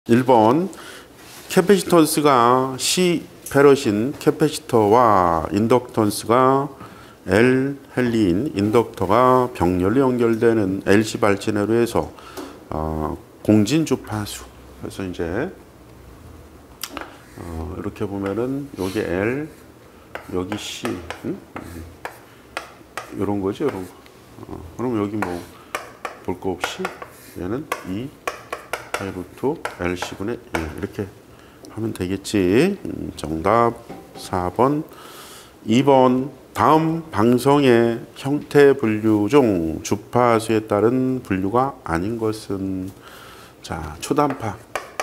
1번 캐패시턴스가 C 페럿인 캐패시터와 인덕턴스가 L 헬리인 인덕터가 병렬로 연결되는 LC 발전회로 해서 공진 주파수. 그래서 이제 이렇게 보면은 여기 L, 여기 C, 이런 거죠, 이런 거. 그럼 여기 뭐 볼 거 없이 얘는 2 파이루트 LC분의 1 이렇게 하면 되겠지. 정답 4번. 2번 다음 방성의 형태 분류 중 주파수에 따른 분류가 아닌 것은 자 초단파,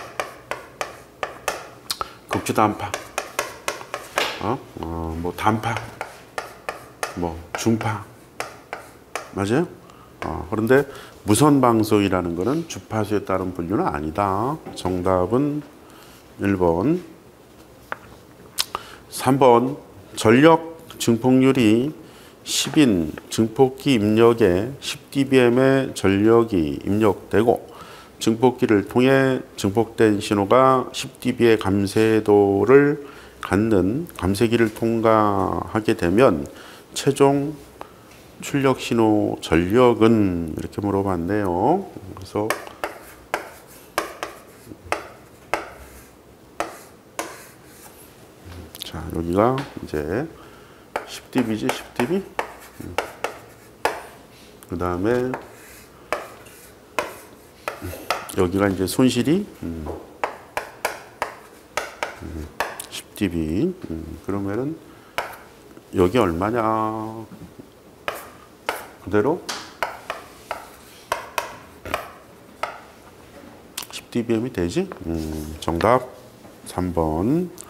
극주단파, 뭐 단파, 뭐 중파 맞아요? 그런데 무선 방송이라는 것은 주파수에 따른 분류는 아니다. 정답은 1번. 3번 전력 증폭률이 10인 증폭기 입력에 10dBm의 전력이 입력되고 증폭기를 통해 증폭된 신호가 10dB의 감쇄도를 갖는 감쇄기를 통과하게 되면 최종 출력 신호 전력은 이렇게 물어봤네요. 그래서 자 여기가 이제 10dB지 10dB. 그 다음에 여기가 이제 손실이 10dB. 그러면은 여기 얼마냐? 그대로 10dBm이 되지? 정답 3번.